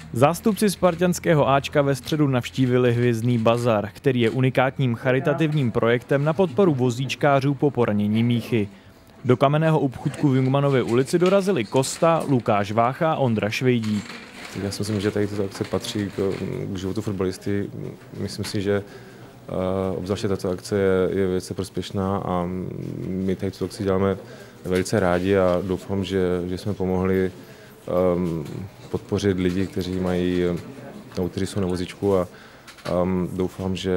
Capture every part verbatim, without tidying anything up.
Zástupci spartanského Ačka ve středu navštívili Hvězdný bazar, který je unikátním charitativním projektem na podporu vozíčkářů po poranění míchy. Do kamenného obchůdku v Jungmannově ulici dorazili Kosta, Lukáš Vácha a Ondra Švejdík. Já si myslím, že tady tato akce patří k, k životu fotbalisty. Myslím si, že uh, obzvláště tato akce je, je velice prospěšná a my tady tuto akci děláme velice rádi a doufám, že, že jsme pomohli um, podpořit lidi, kteří mají, nebo kteří jsou na vozíčku a um, doufám, že,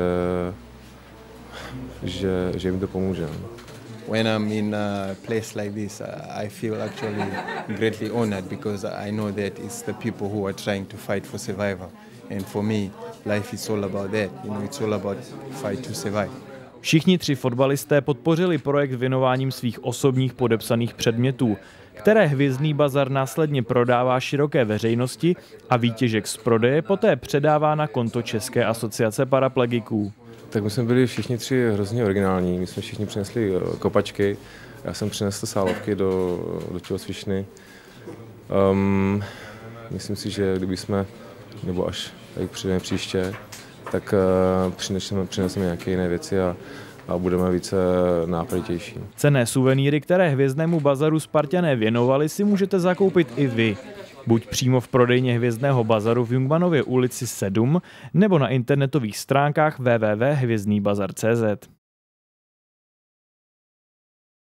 že, že jim to pomůže. When I'm in a place like this, I feel actually greatly honored because I know that it's the people who are trying to fight for survival. And for me, life is all about that. You know, it's all about fight to survive. Všichni tři fotbalisté podpořili projekt věnováním svých osobních podepsaných předmětů, které Hvězdný bazar následně prodává široké veřejnosti a výtěžek z prodeje poté předává na konto České asociace paraplegiků. Tak my jsme byli všichni tři hrozně originální. My jsme všichni přinesli kopačky, já jsem přinesl sálovky do, do tělocvičny. Um, myslím si, že kdyby jsme, nebo až tady přijdeme příště, tak uh, přineseme, přineseme nějaké jiné věci a, a budeme více nápaditější. Cenné suvenýry, které Hvězdnému bazaru Spartané věnovali, si můžete zakoupit i vy. Buď přímo v prodejně Hvězdného bazaru v Jungmannově ulici sedm, nebo na internetových stránkách w w w tečka hvězdný bazar tečka cé zet.